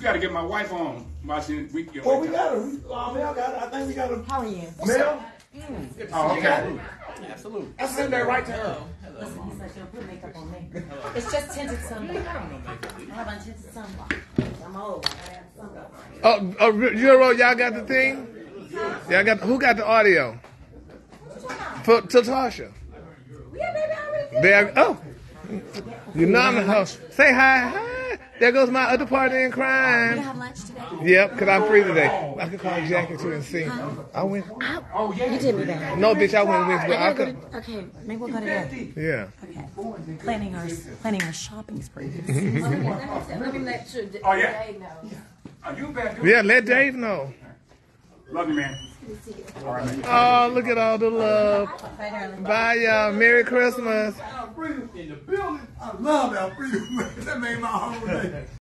got to get my wife on. Watching we got her. Mel got her. I think we got her. How are you? Mel? Oh, okay. Absolutely. I sent that right to her. Listen, he's like, don't put makeup on me. It's just tinted sunblock. I have on tinted sunblock. I'm old. I have sunblock. Oh, Euro, y'all got the thing? Y'all got who got the audio? For Tasha. Yeah, baby, I already did. There. Oh, you're not in the house. Say hi, hi. There goes my other partner in crime. You have lunch today? Yep, because I'm free today. I could call Jackie too and see. I went. Oh, yeah. You did me bad. No, bitch, I went with, but I could. Okay, maybe we'll go together. Yeah. Okay. Planning our shopping spree. Let me let you. Oh, yeah. Are you bad? Yeah, let Dave know. Love you, man. All right, man. Oh, look at all the love. Bye, y'all. Merry Christmas. Freedom in the building. I love Alfredas. That made my whole day.